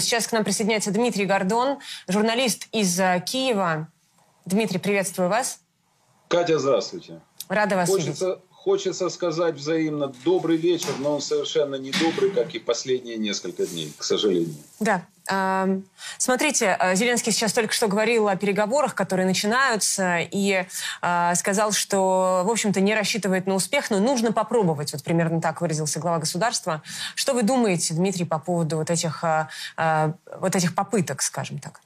сейчас к нам присоединяется Дмитрий Гордон, журналист из Киева. Дмитрий, приветствую вас. Катя, здравствуйте. Рада вас видеть. Хочется сказать взаимно добрый вечер, но он совершенно не добрый, как и последние несколько дней, к сожалению. Да. Смотрите, Зеленский сейчас только что говорил о переговорах, которые начинаются, и сказал, что, в общем-то, не рассчитывает на успех, но нужно попробовать. Вот примерно так выразился глава государства. Что вы думаете, Дмитрий, по поводу вот этих попыток, скажем так?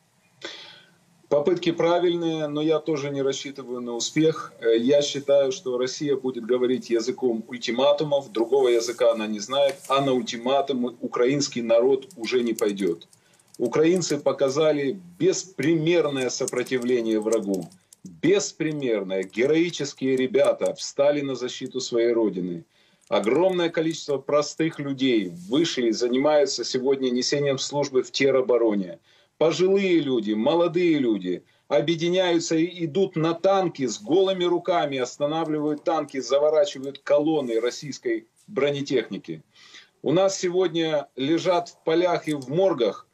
Попытки правильные, но я тоже не рассчитываю на успех. Я считаю, что Россия будет говорить языком ультиматумов, другого языка она не знает, а на ультиматумы украинский народ уже не пойдет. Украинцы показали беспримерное сопротивление врагу. Беспримерное. Героические ребята встали на защиту своей родины. Огромное количество простых людей вышли и занимаются сегодня несением службы в теробороне. Пожилые люди, молодые люди объединяются и идут на танки с голыми руками, останавливают танки, заворачивают колонны российской бронетехники. У нас сегодня лежат в полях и в моргах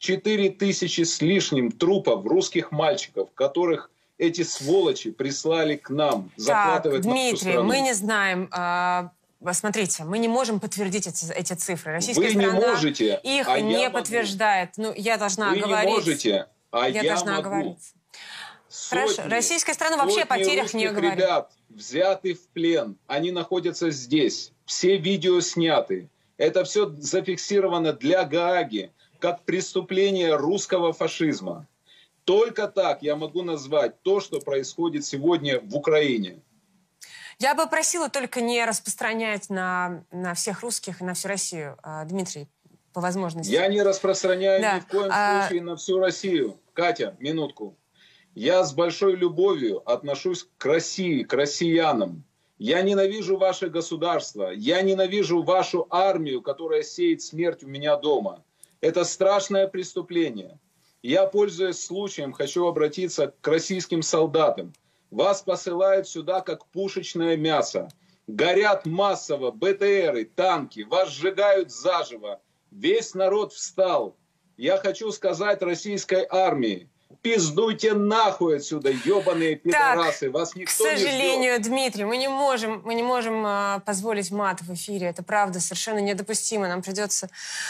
4000 с лишним трупов русских мальчиков, которых эти сволочи прислали к нам захватывать нашу страну. Дмитрий, мы не знаем... Смотрите, мы не можем подтвердить эти цифры. Российская страна не можете, их не подтверждает. Ну, я должна говорить. Вы не можете, а я должна могу. Говорить. Сотни, хорошо. Российская страна вообще о потерях не говорит. Ребят взяты в плен. Они находятся здесь. Все видео сняты. Это все зафиксировано для Гааги как преступление русского фашизма. Только так я могу назвать то, что происходит сегодня в Украине. Я бы просила только не распространять на всех русских и на всю Россию, Дмитрий, по возможности. Я не распространяю ни в коем случае на всю Россию. Катя, минутку. Я с большой любовью отношусь к России, к россиянам. Я ненавижу ваше государство. Я ненавижу вашу армию, которая сеет смерть у меня дома. Это страшное преступление. Я, пользуясь случаем, хочу обратиться к российским солдатам. Вас посылают сюда как пушечное мясо. Горят массово БТРы, танки. Вас сжигают заживо. Весь народ встал. Я хочу сказать российской армии. Пиздуйте нахуй отсюда, ебаные пидорасы. Вас никто не ждет. К сожалению, Дмитрий, мы не можем позволить мат в эфире. Это правда совершенно недопустимо. Нам придется,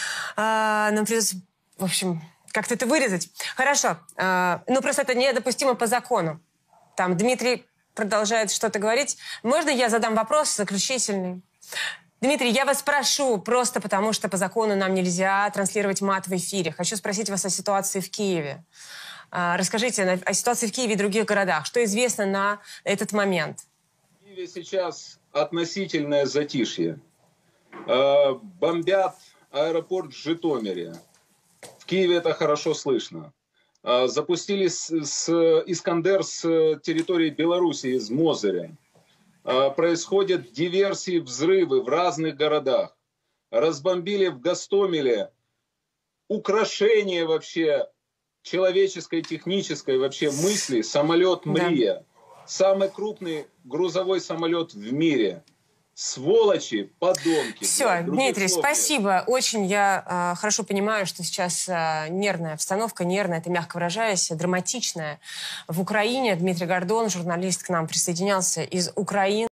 в общем, как-то это вырезать. Хорошо. Ну, просто это недопустимо по закону. Там Дмитрий продолжает что-то говорить. Можно я задам вопрос заключительный? Дмитрий, я вас прошу, просто потому что по закону нам нельзя транслировать мат в эфире. Хочу спросить вас о ситуации в Киеве. Расскажите о ситуации в Киеве и других городах. Что известно на этот момент? В Киеве сейчас относительное затишье. Бомбят аэропорт в Житомире. В Киеве это хорошо слышно. Запустили Искандер с территории Беларуси, из Мозыря. Происходят диверсии, взрывы в разных городах. Разбомбили в Гостомеле украшение вообще человеческой, технической вообще мысли самолет «Мрия». Самый крупный грузовой самолет в мире. Сволочи, подонки. Все, Дмитрий, спасибо. Очень я хорошо понимаю, что сейчас нервная обстановка, нервная, это мягко выражаясь, драматичная. В Украине Дмитрий Гордон, журналист, к нам присоединялся из Украины.